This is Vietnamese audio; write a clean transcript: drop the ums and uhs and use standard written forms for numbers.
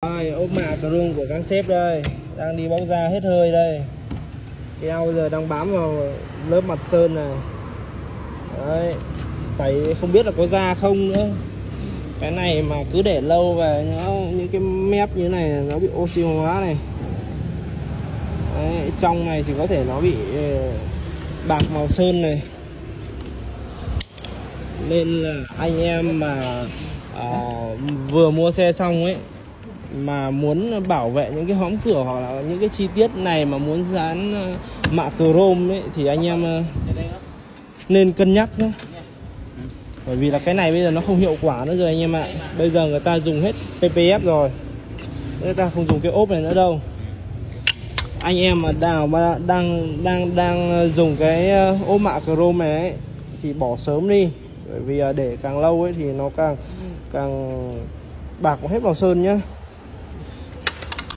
Rồi, ốp mạ chrome của các sếp đây, đang đi bóc ra hết hơi đây. Keo bây giờ đang bám vào lớp mặt sơn này. Đấy, phải không biết là có da không nữa. Cái này mà cứ để lâu về những cái mép như thế này nó bị oxy hóa này. Đấy, trong này thì có thể nó bị bạc màu sơn này. Nên là anh em mà vừa mua xe xong ấy mà muốn bảo vệ những cái hõm cửa hoặc là những cái chi tiết này mà muốn dán mạ chrome ấy thì anh em nên cân nhắc nhé. Bởi vì là cái này bây giờ nó không hiệu quả nữa rồi anh em ạ. Bây giờ người ta dùng hết PPF rồi, người ta không dùng cái ốp này nữa đâu. Anh em mà đang dùng cái ốp mạ chrome này ấy, thì bỏ sớm đi. Bởi vì để càng lâu ấy thì nó càng bạc hết màu sơn nhá.